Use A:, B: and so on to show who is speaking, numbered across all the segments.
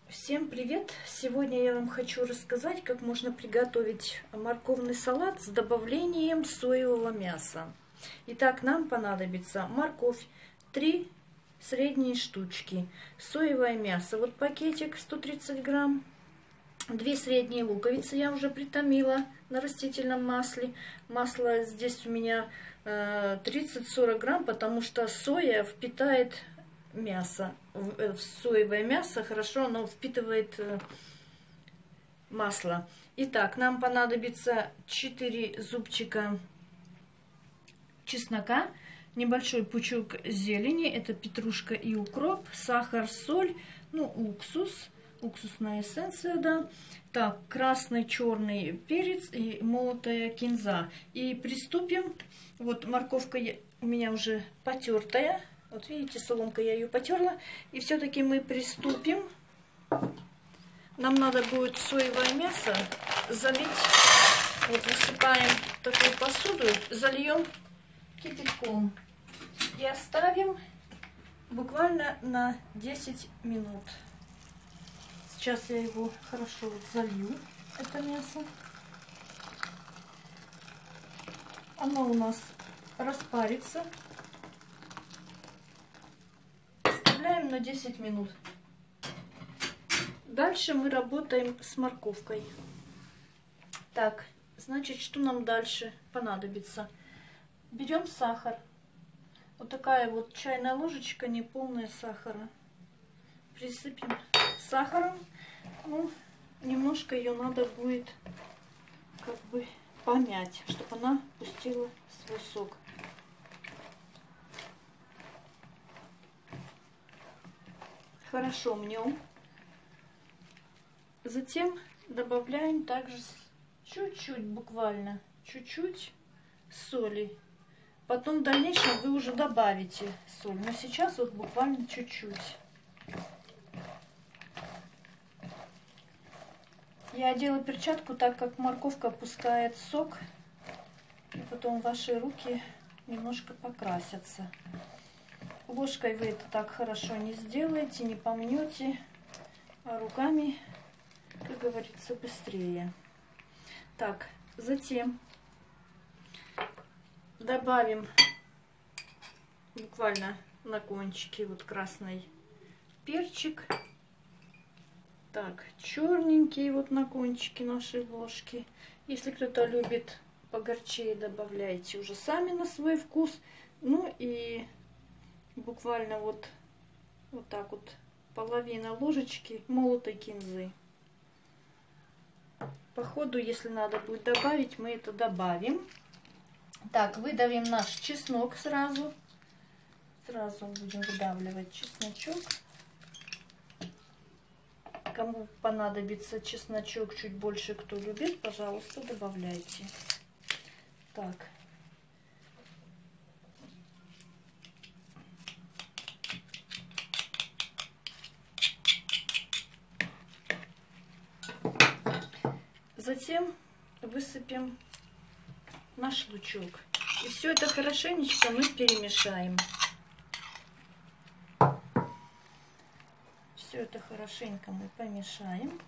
A: Всем привет! Сегодня я вам хочу рассказать, как можно приготовить морковный салат с добавлением соевого мяса. Итак, нам понадобится морковь 3 средние штучки, соевое мясо, вот пакетик 130 грамм, 2 средние луковицы я уже притомила на растительном масле. Масло здесь у меня 30-40 грамм, потому что соя впитает мясо. В соевое мясо хорошо оно впитывает масло. Итак, нам понадобится 4 зубчика чеснока, небольшой пучок зелени, это петрушка и укроп, сахар, соль, уксус, уксусная эссенция, да. Так, красный, черный перец и молотая кинза. И приступим. Вот морковка у меня уже потертая. Вот видите, соломкой я ее потерла. И все-таки мы приступим. Нам надо будет соевое мясо залить. Вот высыпаем в такую посуду, зальем кипятком. И оставим буквально на 10 минут. Сейчас я его хорошо залью, это мясо. Оно у нас распарится. Оставляем на 10 минут. Дальше мы работаем с морковкой. Так, значит, что нам дальше понадобится? Берем сахар. Вот такая вот чайная ложечка, неполная сахара. Присыпем сахаром. Немножко ее надо будет как бы помять, чтобы она пустила свой сок. Хорошо мнем. Затем добавляем также чуть-чуть, буквально чуть-чуть соли. Потом в дальнейшем вы уже добавите соль. Но сейчас вот буквально чуть-чуть. Я одела перчатку, так как морковка пускает сок. И потом ваши руки немножко покрасятся. Ложкой вы это так хорошо не сделаете, не помнете. А руками, как говорится, быстрее. Так, затем добавим буквально на кончике вот красный перчик. Так, черненький вот на кончике нашей ложки. Если кто-то любит погорчее, добавляйте уже сами на свой вкус. Ну и буквально вот так вот половина ложечки молотой кинзы. По ходу, если надо будет добавить, мы это добавим. Так, выдавим наш чеснок сразу. Сразу будем выдавливать чесночок. Кому понадобится чесночок чуть больше, кто любит, пожалуйста, добавляйте. Так. Затем высыпем наш лучок. И все это хорошенечко мы перемешаем. Все это хорошенько мы помешаем.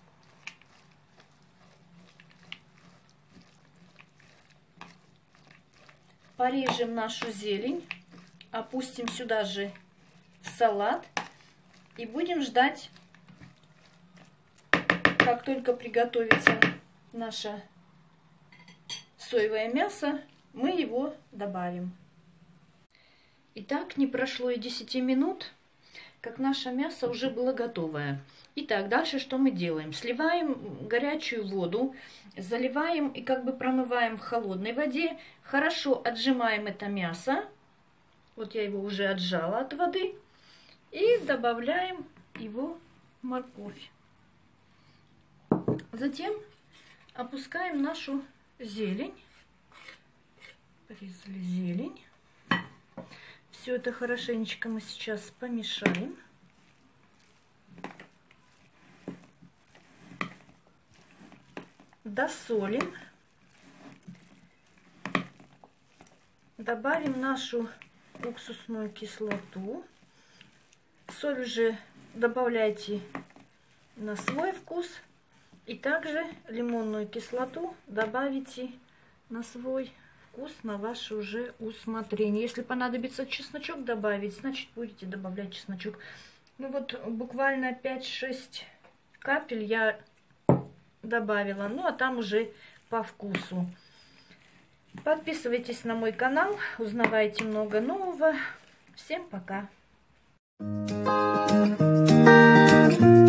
A: Порежем нашу зелень. Опустим сюда же в салат. И будем ждать, как только приготовится наше соевое мясо, мы его добавим. Итак, не прошло и 10 минут, как наше мясо уже было готовое. Итак, дальше что мы делаем? Сливаем горячую воду, заливаем и как бы промываем в холодной воде. Хорошо отжимаем это мясо. Вот я его уже отжала от воды. И добавляем его в морковь. Затем опускаем нашу зелень. Порезали зелень. Все это хорошенечко мы сейчас помешаем. Досолим. Добавим нашу уксусную кислоту. Соль уже добавляйте на свой вкус. И также лимонную кислоту добавите на свой вкус, на ваше уже усмотрение. Если понадобится чесночок добавить, значит будете добавлять чесночок. Ну вот буквально 5-6 капель я добавила. Ну а там уже по вкусу. Подписывайтесь на мой канал, узнавайте много нового. Всем пока!